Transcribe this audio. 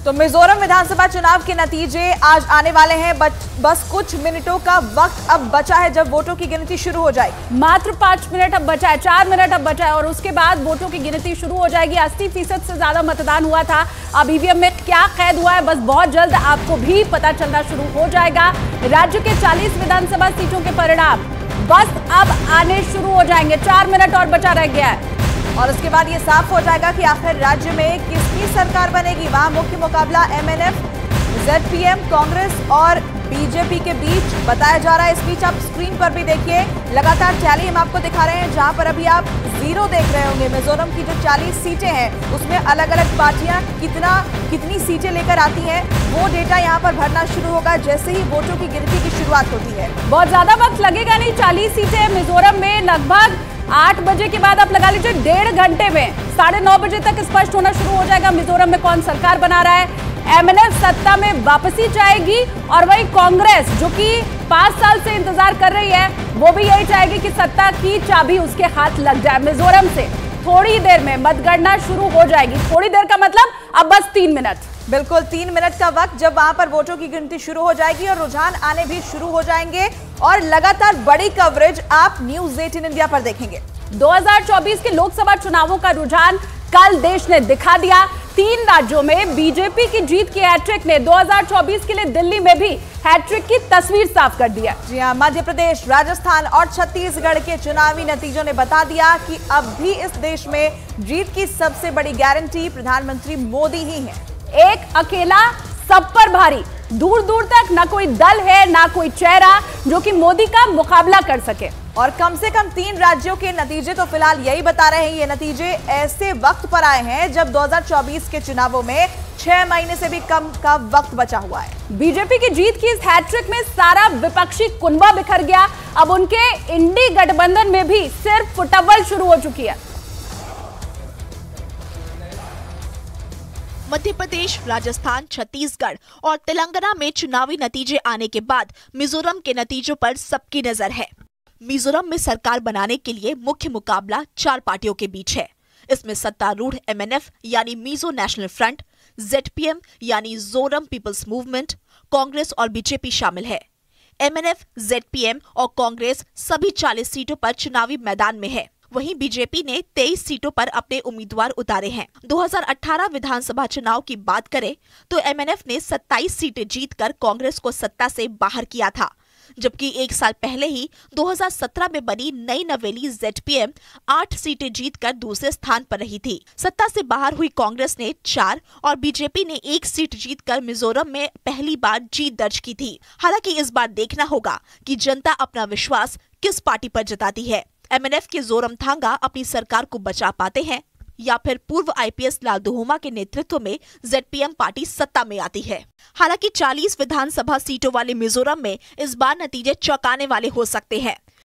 तो मिजोरम विधानसभा चुनाव के नतीजे आज आने वाले हैं। बस कुछ मिनटों का वक्त अब बचा है जब वोटों की गिनती शुरू हो जाएगी। मात्र 5 मिनट अब बचा है, 4 मिनट अब बचा है और उसके बाद वोटों की गिनती शुरू हो जाएगी। 80% से ज्यादा मतदान हुआ था। अब ईवीएम में क्या कैद हुआ है बस बहुत जल्द आपको भी पता चलना शुरू हो जाएगा। राज्य के 40 विधानसभा सीटों के परिणाम बस अब आने शुरू हो जाएंगे। 4 मिनट और बचा रह गया है और उसके बाद ये साफ हो जाएगा कि आखिर राज्य में किसकी सरकार बनेगी। वहां मुख्य मुकाबला एमएनएफ, जेडपीएम, कांग्रेस और बीजेपी के बीच बताया जा रहा है। इस बीच आप स्क्रीन पर भी देखिए लगातार टैली हम आपको दिखा रहे हैं, जहां पर अभी आप 0 देख रहे होंगे। मिजोरम की जो 40 सीटें हैं उसमें अलग अलग पार्टियां कितनी सीटें लेकर आती हैं वो डेटा यहां पर भरना शुरू होगा जैसे ही वोटों की गिनती की शुरुआत होती है। बहुत ज्यादा वक्त लगेगा नहीं। 40 सीटें मिजोरम में लगभग 8 बजे के बाद आप लगा लीजिए 1.5 घंटे में 9:30 बजे तक स्पष्ट होना शुरू हो जाएगा मिजोरम में कौन सरकार बना रहा है। एमएनएफ सत्ता में वापसी चाहेगी और वही कांग्रेस जो कि 5 साल से इंतजार कर रही है वो भी यही चाहेगी कि सत्ता की चाबी उसके हाथ लग जाए। मिजोरम से थोड़ी देर में मतगणना शुरू हो जाएगी। थोड़ी देर का मतलब अब बस 3 मिनट, बिल्कुल 3 मिनट का वक्त जब वहां पर वोटों की गिनती शुरू हो जाएगी और रुझान आने भी शुरू हो जाएंगे और लगातार बड़ी कवरेज आप न्यूज़ 18 इंडिया पर देखेंगे। 2024 के लोकसभा चुनावों का रुझान कल देश ने दिखा दिया। 3 राज्यों में बीजेपी की जीत की हैट्रिक ने 2024 के लिए दिल्ली में भी हैट्रिक की तस्वीर साफ कर दिया। जी हां, मध्य प्रदेश, राजस्थान और छत्तीसगढ़ के चुनावी नतीजों ने बता दिया कि अब भी इस देश में जीत की सबसे बड़ी गारंटी प्रधानमंत्री मोदी ही है। एक अकेला सब पर भारी, दूर दूर तक ना कोई दल है ना कोई चेहरा जो कि मोदी का मुकाबला कर सके। और कम से कम 3 राज्यों के नतीजे तो फिलहाल यही बता रहे हैं। ये नतीजे ऐसे वक्त पर आए हैं जब 2024 के चुनावों में 6 महीने से भी कम का वक्त बचा हुआ है। बीजेपी की जीत की इस हैट्रिक में सारा विपक्षी कुनबा बिखर गया। अब उनके इंडी गठबंधन में भी सिर्फ फुटबॉल शुरू हो चुकी है। मध्य प्रदेश, राजस्थान, छत्तीसगढ़ और तेलंगाना में चुनावी नतीजे आने के बाद मिजोरम के नतीजों पर सबकी नजर है। मिजोरम में सरकार बनाने के लिए मुख्य मुकाबला 4 पार्टियों के बीच है। इसमें सत्तारूढ़ एमएनएफ यानी मिजो नेशनल फ्रंट, जेडपीएम यानी जोरम पीपल्स मूवमेंट, कांग्रेस और बीजेपी शामिल है। एमएनएफ, जेडपीएम और कांग्रेस सभी 40 सीटों पर चुनावी मैदान में है। वहीं बीजेपी ने 23 सीटों पर अपने उम्मीदवार उतारे हैं। 2018 विधानसभा चुनाव की बात करें तो एमएनएफ ने 27 सीटें जीतकर कांग्रेस को सत्ता से बाहर किया था, जबकि 1 साल पहले ही 2017 में बनी नई नवेली जेडपीएम 8 सीटें जीतकर दूसरे स्थान पर रही थी। सत्ता से बाहर हुई कांग्रेस ने 4 और बीजेपी ने 1 सीट जीतकर मिजोरम में पहली बार जीत दर्ज की थी। हालांकि इस बार देखना होगा कि जनता अपना विश्वास किस पार्टी पर जताती है। एमएनएफ के जोरमथांगा अपनी सरकार को बचा पाते हैं या फिर पूर्व आईपीएस लाल दुहोमा के नेतृत्व में जेडपीएम पार्टी सत्ता में आती है। हालांकि 40 विधानसभा सीटों वाले मिजोरम में इस बार नतीजे चौंकाने वाले हो सकते हैं।